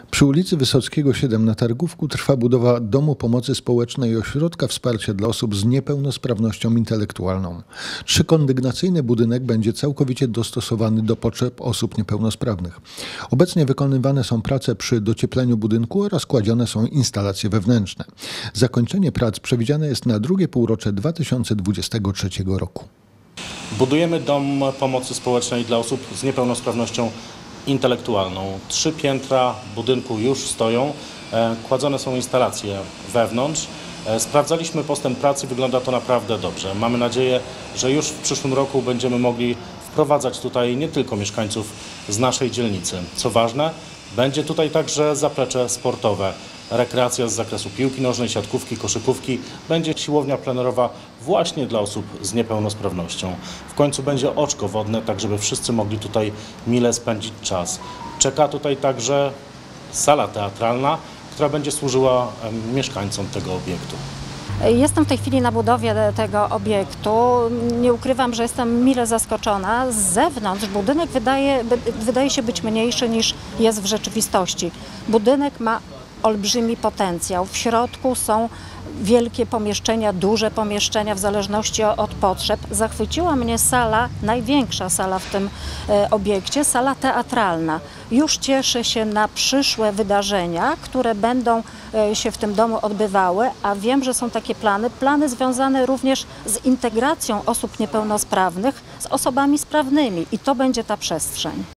Przy ulicy Wysockiego 7 na Targówku trwa budowa Domu Pomocy Społecznej i Ośrodka Wsparcia dla osób z niepełnosprawnością intelektualną. Trzykondygnacyjny budynek będzie całkowicie dostosowany do potrzeb osób niepełnosprawnych. Obecnie wykonywane są prace przy dociepleniu budynku oraz kładzione są instalacje wewnętrzne. Zakończenie prac przewidziane jest na drugie półrocze 2023 roku. Budujemy Dom Pomocy Społecznej dla osób z niepełnosprawnością intelektualną. 3 piętra budynku już stoją, kładzone są instalacje wewnątrz. Sprawdzaliśmy postęp pracy, wygląda to naprawdę dobrze. Mamy nadzieję, że już w przyszłym roku będziemy mogli wprowadzać tutaj nie tylko mieszkańców z naszej dzielnicy. Co ważne, będzie tutaj także zaplecze sportowe. Rekreacja z zakresu piłki nożnej, siatkówki, koszykówki. Będzie siłownia plenerowa właśnie dla osób z niepełnosprawnością. W końcu będzie oczko wodne, tak żeby wszyscy mogli tutaj mile spędzić czas. Czeka tutaj także sala teatralna, która będzie służyła mieszkańcom tego obiektu. Jestem w tej chwili na budowie tego obiektu. Nie ukrywam, że jestem mile zaskoczona. Z zewnątrz budynek wydaje się być mniejszy niż jest w rzeczywistości. Budynek ma olbrzymi potencjał. W środku są wielkie pomieszczenia, duże pomieszczenia w zależności od potrzeb. Zachwyciła mnie sala, największa sala w tym obiekcie, sala teatralna. Już cieszę się na przyszłe wydarzenia, które będą się w tym domu odbywały, a wiem, że są takie plany związane również z integracją osób niepełnosprawnych z osobami sprawnymi i to będzie ta przestrzeń.